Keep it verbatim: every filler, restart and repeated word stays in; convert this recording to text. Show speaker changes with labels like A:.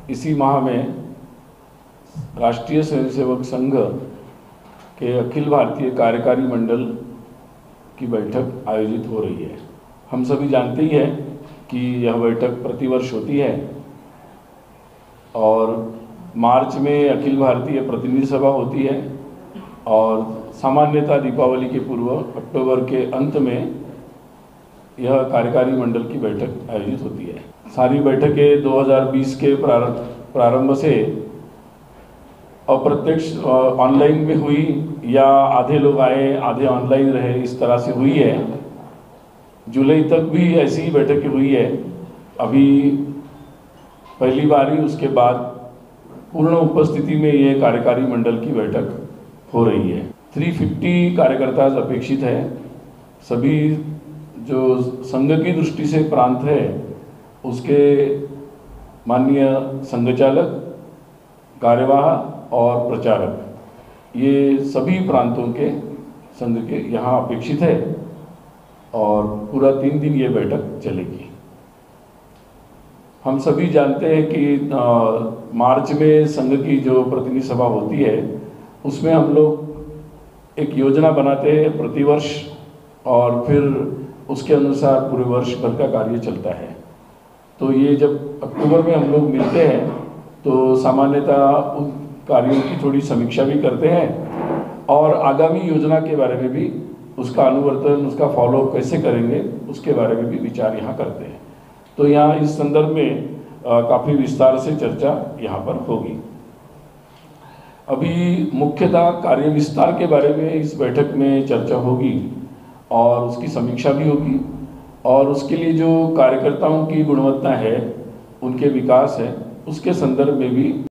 A: इसी माह में राष्ट्रीय स्वयंसेवक संघ के अखिल भारतीय कार्यकारी मंडल की बैठक आयोजित हो रही है। हम सभी जानते ही हैं कि यह बैठक प्रतिवर्ष होती है और मार्च में अखिल भारतीय प्रतिनिधि सभा होती है और सामान्यतः दीपावली के पूर्व अक्टूबर के अंत में यह कार्यकारी मंडल की बैठक आयोजित होती है। सारी बैठकें दो हज़ार बीस के प्रारंभ से अप्रत्यक्ष ऑनलाइन में हुई या आधे लोग आए आधे ऑनलाइन रहे, इस तरह से हुई है। जुलाई तक भी ऐसी ही बैठकें हुई है। अभी पहली बारी उसके बाद पूर्ण उपस्थिति में ये कार्यकारी मंडल की बैठक हो रही है। तीन सौ पचास कार्यकर्ता अपेक्षित है। सभी जो संघ की दृष्टि से प्रांत है उसके माननीय संघचालक, कार्यवाह और प्रचारक, ये सभी प्रांतों के संघ के यहाँ अपेक्षित है और पूरा तीन दिन ये बैठक चलेगी। हम सभी जानते हैं कि आ, मार्च में संघ की जो प्रतिनिधि सभा होती है उसमें हम लोग एक योजना बनाते हैं प्रतिवर्ष और फिर उसके अनुसार पूरे वर्ष भर का कार्य चलता है। तो ये जब अक्टूबर में हम लोग मिलते हैं तो सामान्यतः उन कार्यों की थोड़ी समीक्षा भी करते हैं और आगामी योजना के बारे में भी, उसका अनुवर्तन, उसका फॉलोअप कैसे करेंगे उसके बारे में भी विचार यहाँ करते हैं। तो यहाँ इस संदर्भ में काफ़ी विस्तार से चर्चा यहाँ पर होगी। अभी मुख्यतः कार्य विस्तार के बारे में इस बैठक में चर्चा होगी और उसकी समीक्षा भी होगी और उसके लिए जो कार्यकर्ताओं की गुणवत्ता है, उनके विकास है, उसके संदर्भ में भी